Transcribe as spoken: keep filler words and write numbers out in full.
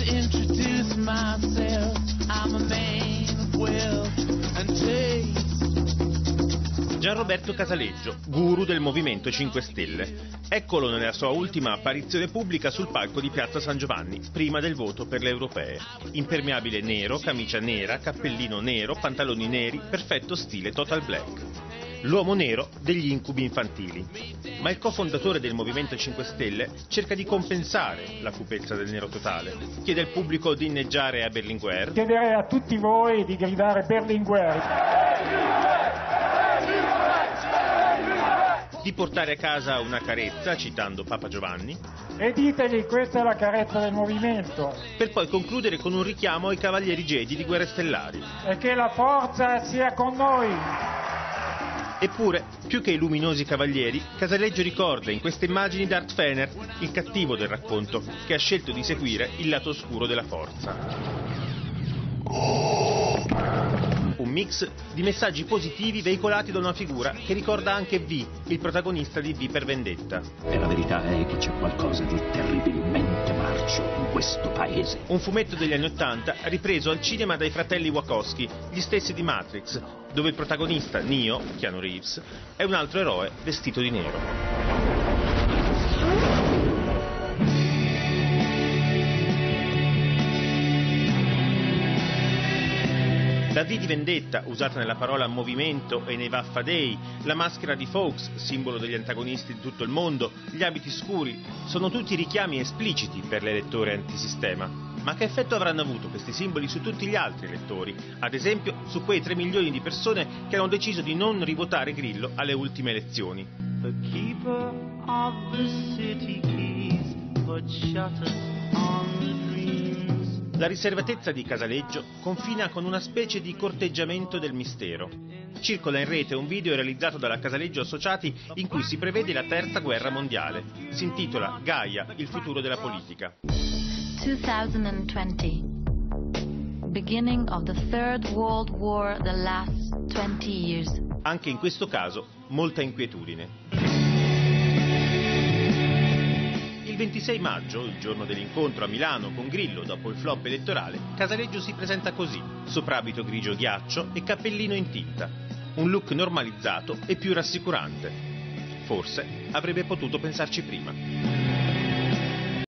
introduce myself. I'm a man of wealth and taste. Gianroberto Casaleggio, guru del Movimento cinque Stelle. Eccolo nella sua ultima apparizione pubblica sul palco di Piazza San Giovanni, prima del voto per le europee. Impermeabile nero, camicia nera, cappellino nero, pantaloni neri, perfetto stile Total Black. L'uomo nero degli incubi infantili. Ma il cofondatore del Movimento cinque Stelle cerca di compensare la cupezza del nero totale. Chiede al pubblico di inneggiare a Berlinguer. Chiederei a tutti voi di gridare Berlinguer. Di portare a casa una carezza, citando Papa Giovanni. E ditegli, questa è la carezza del movimento. Per poi concludere con un richiamo ai Cavalieri Jedi di Guerre Stellari. E che la forza sia con noi. Eppure, più che i luminosi cavalieri, Casaleggio ricorda in queste immagini Darth Vader, il cattivo del racconto, che ha scelto di seguire il lato oscuro della forza. Un mix di messaggi positivi veicolati da una figura che ricorda anche V, il protagonista di V per Vendetta. E la verità è che c'è qualcosa di terribilmente marcio in questo paese. Un fumetto degli anni Ottanta ripreso al cinema dai fratelli Wachowski, gli stessi di Matrix, dove il protagonista, Neo, Keanu Reeves, è un altro eroe vestito di nero. La V di Vendetta, usata nella parola movimento e nei Vaffa Day, la maschera di Fawkes, simbolo degli antagonisti di tutto il mondo, gli abiti scuri, sono tutti richiami espliciti per l'elettore antisistema. Ma che effetto avranno avuto questi simboli su tutti gli altri elettori? Ad esempio, su quei tre milioni di persone che hanno deciso di non rivotare Grillo alle ultime elezioni. The keeper of the city keys put shutters on the dreams. La riservatezza di Casaleggio confina con una specie di corteggiamento del mistero. Circola in rete un video realizzato dalla Casaleggio Associati in cui si prevede la terza guerra mondiale. Si intitola Gaia, il futuro della politica. twenty Beginning of the Third World War, the last twenty years. Anche in questo caso, molta inquietudine. Il ventisei maggio, il giorno dell'incontro a Milano con Grillo dopo il flop elettorale, Casaleggio si presenta così, soprabito grigio ghiaccio e cappellino in tinta. Un look normalizzato e più rassicurante. Forse avrebbe potuto pensarci prima.